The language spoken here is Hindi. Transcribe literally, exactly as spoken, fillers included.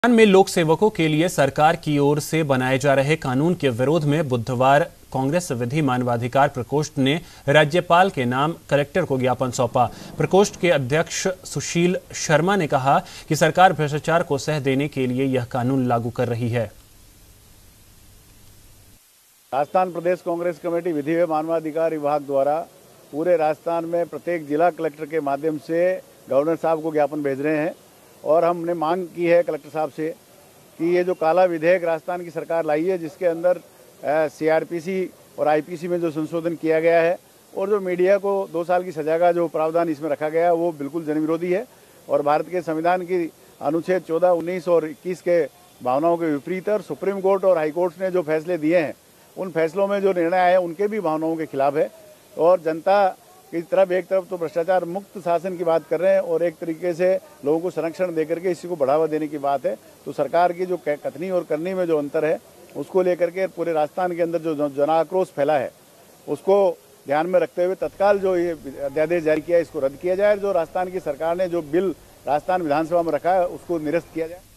राजस्थान में लोक सेवकों के लिए सरकार की ओर से बनाए जा रहे कानून के विरोध में बुधवार कांग्रेस विधि मानवाधिकार प्रकोष्ठ ने राज्यपाल के नाम कलेक्टर को ज्ञापन सौंपा। प्रकोष्ठ के अध्यक्ष सुशील शर्मा ने कहा कि सरकार भ्रष्टाचार को सह देने के लिए यह कानून लागू कर रही है। राजस्थान प्रदेश कांग्रेस कमेटी विधि व मानवाधिकार विभाग द्वारा पूरे राजस्थान में प्रत्येक जिला कलेक्टर के माध्यम से गवर्नर साहब को ज्ञापन भेज रहे हैं और हमने मांग की है कलेक्टर साहब से कि ये जो काला विधेयक राजस्थान की सरकार लाई है, जिसके अंदर सीआरपीसी और आईपीसी में जो संशोधन किया गया है और जो मीडिया को दो साल की सजा का जो प्रावधान इसमें रखा गया है, वो बिल्कुल जनविरोधी है और भारत के संविधान की अनुच्छेद चौदह, उन्नीस और इक्कीस के भावनाओं के विपरीत है। और सुप्रीम कोर्ट और हाई कोर्ट ने जो फैसले दिए हैं, उन फैसलों में जो निर्णय आए उनके भी भावनाओं के खिलाफ है और जनता की तरफ एक तरफ तो भ्रष्टाचार मुक्त शासन की बात कर रहे हैं और एक तरीके से लोगों को संरक्षण देकर के इसी को बढ़ावा देने की बात है। तो सरकार की जो कथनी और करनी में जो अंतर है, उसको लेकर के पूरे राजस्थान के अंदर जो जन आक्रोश फैला है, उसको ध्यान में रखते हुए तत्काल जो ये अध्यादेश जारी किया है, इसको रद्द किया जाए। जो राजस्थान की सरकार ने जो बिल राजस्थान विधानसभा में रखा है, उसको निरस्त किया जाए।